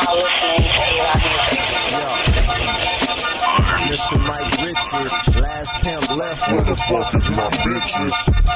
now listening to A-Rock music. Mr. Mike Richard, last pimp left. Where the fuck is my bitches?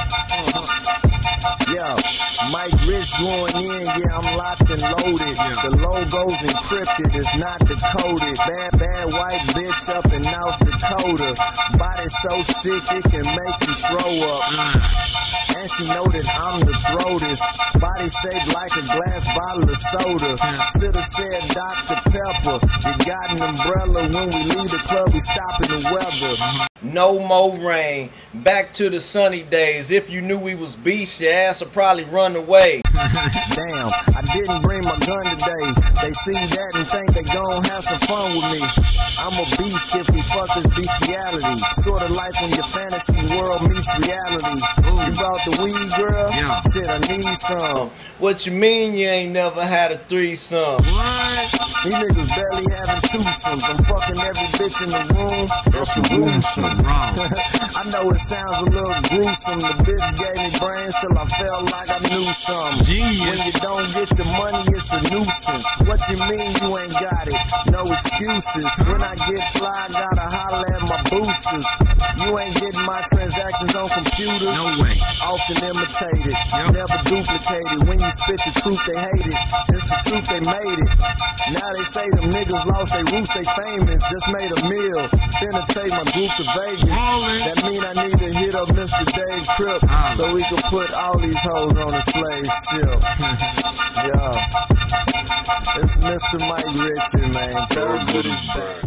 Mike Rich going in, yeah, I'm locked and loaded. The logo's encrypted, it's not decoded. Bad white bitch up in North Dakota. Body so sick it can make you throw up. And she know that I'm the throatest. Body shaped like a glass bottle of soda. Should've said Dr. Pepper. You got an umbrella when we leave the club, we stop in the weather. No more rain. Back to the sunny days. If you knew we was beasts, your ass would probably run away. Damn, I didn't bring my gun today. They see that and think they gon' have some fun with me. I'm a beast if we fuckers beat reality. Sorta like when your fantasy world meets reality. You brought the weed, girl? Shit, I need some. What you mean you ain't never had a threesome? What? These niggas barely having twosomes. I'm fucking every bitch in the room. That's a roomsome. I know it sounds a little gruesome. The bitch gave me brains till I felt like I knew something. When you don't get the money, it's a nuisance. What you mean you ain't got it? No excuses. When I get fly, gotta holler at my boosters. You ain't getting my transactions on computers. No way. Often imitated, never duplicated. When you spit the truth, they hate it. It's the truth, they made it. Now they say them niggas lost their roots, they famous. Just made a meal. Finna take my group to Vegas. That mean I need to hit up Mr. Dave Crip so we can put all these hoes on a slave ship. It's Mr. Mike Richard, man. Third British band.